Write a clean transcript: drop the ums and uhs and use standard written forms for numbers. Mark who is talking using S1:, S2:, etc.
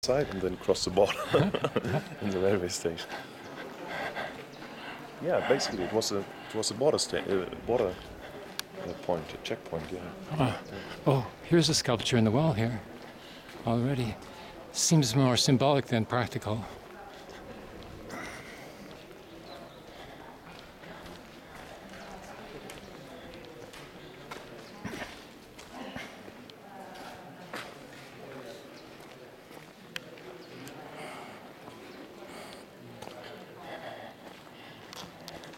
S1: outside and then cross the border in the railway station. Yeah, basically it was a border point, a checkpoint. Yeah.
S2: Oh, here's a sculpture in the wall here already. Seems more symbolic than practical.